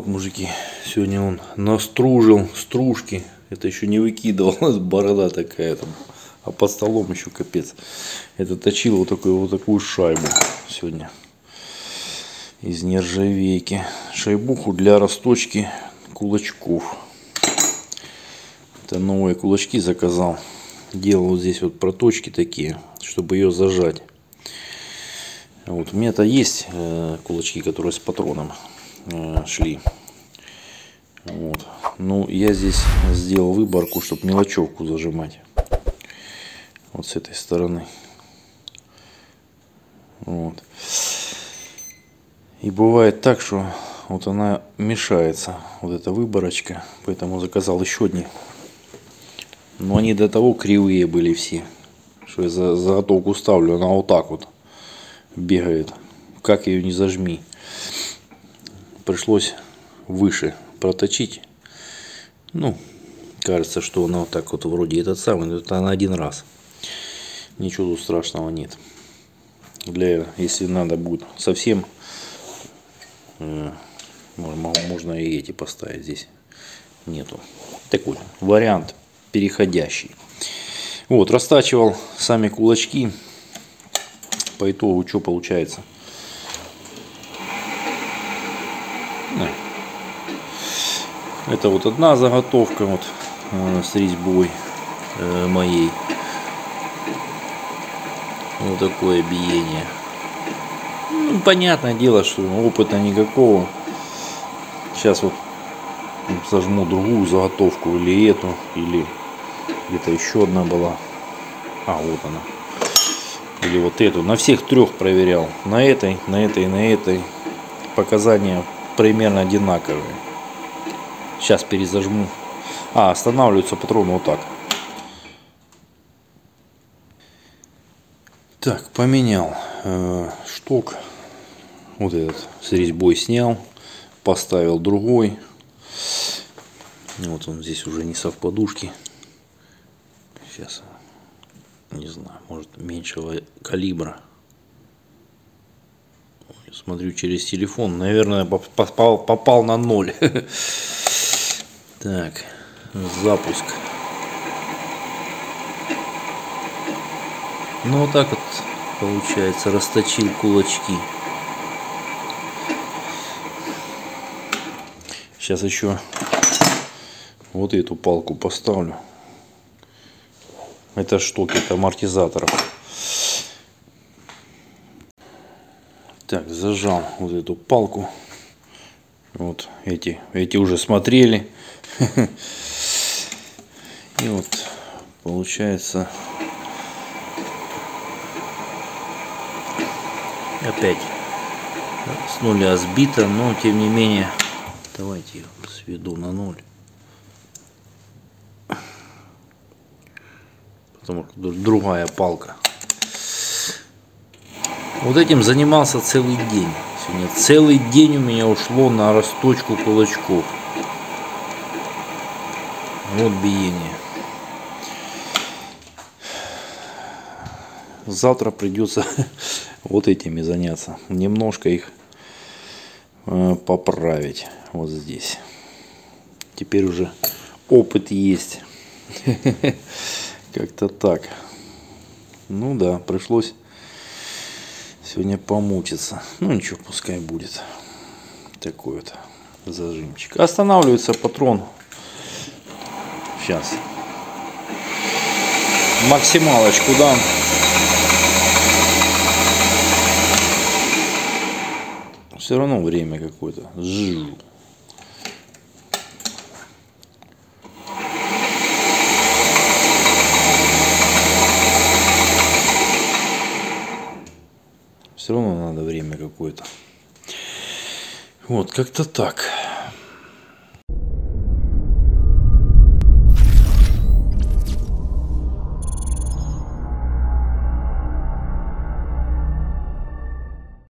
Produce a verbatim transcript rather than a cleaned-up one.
Вот, мужики, сегодня он настружил стружки. Это еще не выкидывал, борода такая там. А под столом еще капец. Это точил вот такую вот такую шайбу сегодня. Из нержавейки. Шайбуху для расточки кулачков. Это новые кулачки заказал. Делал вот здесь вот проточки такие, чтобы ее зажать. Вот у меня-то есть э, кулачки, которые с патроном э, шли. Вот. Ну, я здесь сделал выборку, чтобы мелочевку зажимать. Вот с этой стороны. Вот. И бывает так, что вот она мешается, вот эта выборочка. Поэтому заказал еще одни. Но они до того кривые были все, что я за заготовку ставлю, она вот так вот бегает. Как ее не зажми. Пришлось выше проточить. Ну, кажется, что она вот так вот вроде этот самый, но это на один раз. Ничего тут страшного нет. Для, если надо будет совсем, э, можно и эти поставить, здесь нету. Такой вариант переходящий. Вот, растачивал сами кулачки. По итогу что получается? Это вот одна заготовка вот э, с резьбой э, моей. Вот такое биение. Ну, понятное дело, что опыта никакого. Сейчас вот сожму другую заготовку, или эту, или где-то еще одна была. А, вот она. Или вот эту. На всех трех проверял. На этой, на этой, на этой. Показания примерно одинаковые. Сейчас перезажму. А, останавливаются патроны вот так. Так, поменял э, шток. Вот этот с резьбой снял. Поставил другой. Вот он здесь уже не совпадушки. Сейчас, не знаю, может меньшего калибра. Смотрю через телефон. Наверное, попал, попал на ноль. Так, запуск. Ну вот так вот получается, расточил кулачки. Сейчас еще вот эту палку поставлю. Это штуки, это амортизаторов. Так, зажал вот эту палку. Вот эти, эти уже смотрели. И вот получается опять с нуля сбито, но тем не менее давайте я сведу на ноль. Потому что другая палка. Вот этим занимался целый день. Сегодня целый день у меня ушло на расточку кулачков. Вот биение. Завтра придется вот этими заняться. Немножко их э, поправить. Вот здесь. Теперь уже опыт есть. Как-то так. Ну да, пришлось сегодня помучиться. Ну ничего, пускай будет. Такой вот зажимчик. Останавливается патрон. Сейчас. Максималочку дам. Все равно время какое-то. Жжу. Все равно надо время какое-то. Вот, как-то так.